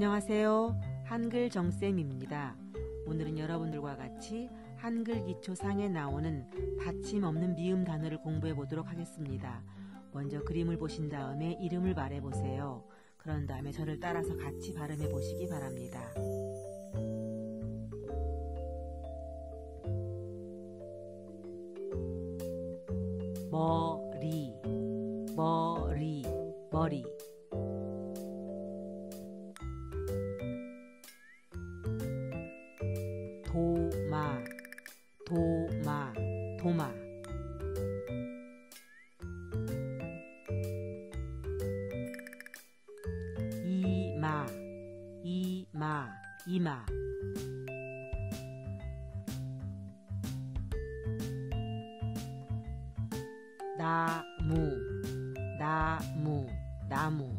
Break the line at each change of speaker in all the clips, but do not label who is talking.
안녕하세요. 한글 정쌤입니다. 오늘은 여러분들과 같이 한글 기초상에 나오는 받침 없는 미음 단어를 공부해 보도록 하겠습니다. 먼저 그림을 보신 다음에 이름을 말해 보세요. 그런 다음에 저를 따라서 같이 발음해 보시기 바랍니다. 머리, 머리, 머리. 도마, 도마, 도마. 이마, 이마, 이마. 나무, 나무, 나무.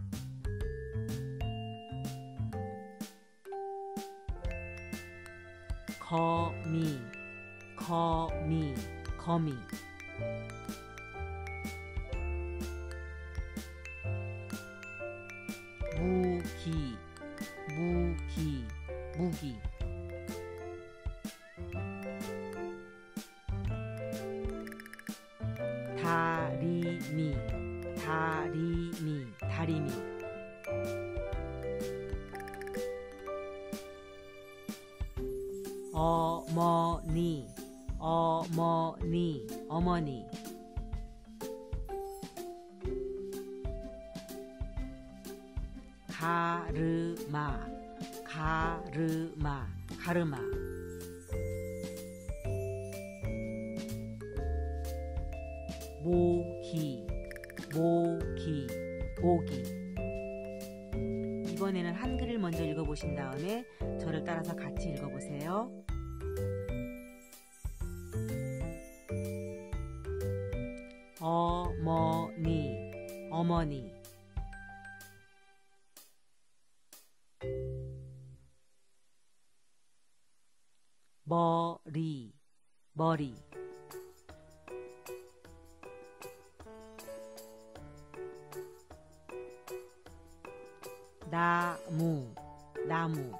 거미, 거미, 거미. 무기, 무기, 무기. 다리미, 다리미, 다리미. 어머니, 어머니, 어머니. 가르마, 가르마, 가르마. 모기, 모기, 모기. 이번에는 한글을 먼저 읽어보신 다음에 저를 따라서 같이 읽어보세요. 어머니, 어머니. 머리, 머리. 나무, 나무.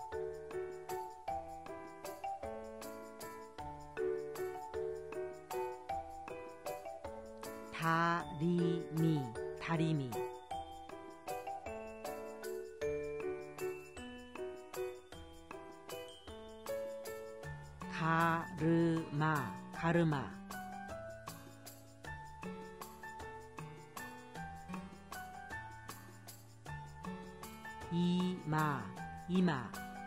다리미, 다리미. 가르마, 가르마. 이마, 이마.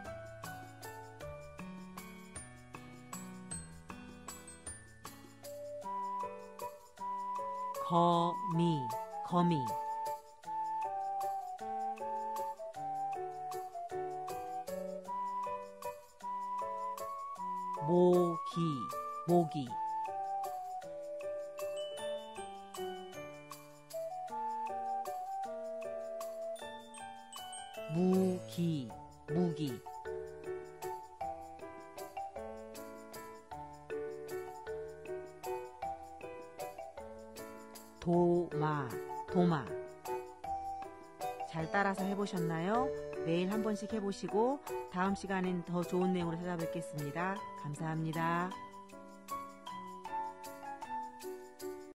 거미, 거미. 모기, 모기. 무기, 무기. 도마, 도마. 잘 따라서 해보셨나요? 매일 한 번씩 해보시고 다음 시간엔 더 좋은 내용으로 찾아뵙겠습니다. 감사합니다.